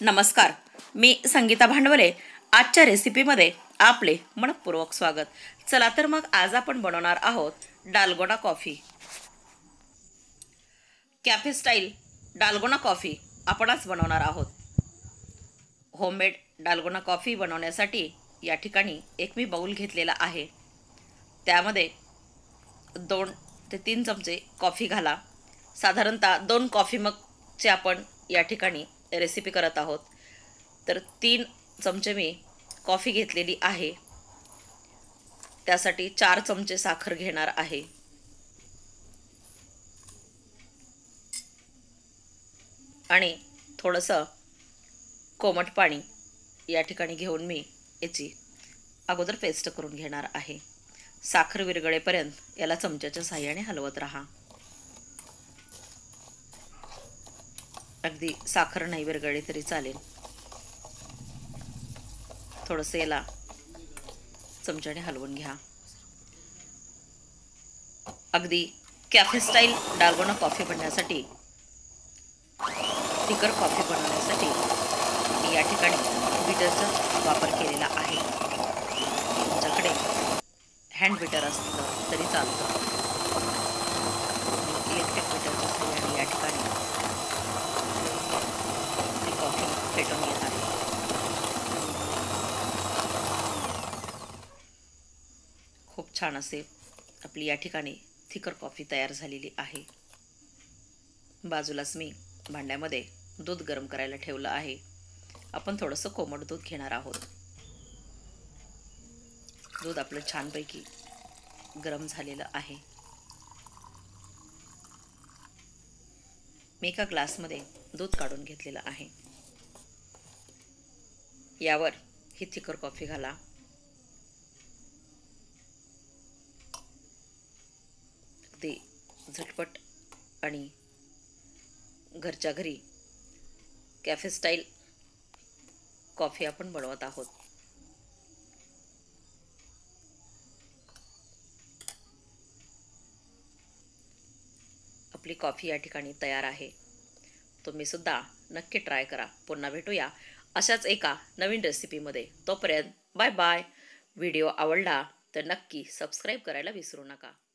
नमस्कार, मी संगीता भांडवले. आजच्या रेसिपीमध्ये आपले मनपूर्वक स्वागत. चला तर मग आज आपण बनवणार आहोत dalgona coffee. Cafe style dalgona coffee आपण आज बनवणार आहोत. होममेड डालगोना कॉफी बनवण्यासाठी या ठिकाणी एक मी बाउल घेतलेला आहे. त्यामध्ये 2 ते 3 चमचे कॉफी घाला. साधारणतः 2 कॉफी मगचे आपण या ठिकाणी रेसिपी करत आहोत. तर 3 चमचे मी कॉफी घेतलेली आहे. त्यासाठी 4 चमचे साखर घेणार आहे. आणि थोडंसं कोमट पाणी या ठिकाणी घेऊन मी याची अगोदर पेस्ट करून घेणार आहे. साखर विरघळेपर्यंत याला चमच्याच्या साहाय्याने हलवत राहा. अगदी साखर नाही विरघळली तरी चालेल. थोडंसं याला चमच्याने हलवून घ्या. अगदी कॅफे स्टाईल डालगोना कॉफी बनवण्यासाठी, थिकर कॉफी बनवण्यासाठी मी या ठिकाणी बीटरचा वापर केलेला आहे. तुमच्याकडे हँड बीटर असलं तरी चालतं. इलेक्ट्रिक बीटरच्या साहाय्याने या ठिकाणी कॉफी फेटून घेत आहे. खूप छान असे आपली या ठिकाणी थिकर कॉफी तयार झालेली आहे. बाजूलाच मी भांड्यामध्ये दूध गरम करायला ठेवलं आहे. आपण थोडंसं कोमट दूध घेणार आहोत. दूध आपलं छानपैकी गरम झालेलं आहे. मी एका ग्लासमध्ये दूध काढून घेतलेलं आहे. यावर ही थिकर कॉफी घाला. अगदी झटपट आणि घरच्या घरी कॅफे स्टाईल कॉफी आपण बनवत आहोत. आपली कॉफी या ठिकाणी तयार आहे. तुम्ही सुद्धा नक्की ट्राय करा. पुन्हा भेटूया अशाच एका नवीन रेसिपीमध्ये. तोपर्यंत बाय बाय. व्हिडिओ आवडला तर नक्की सबस्क्राईब करायला विसरू नका.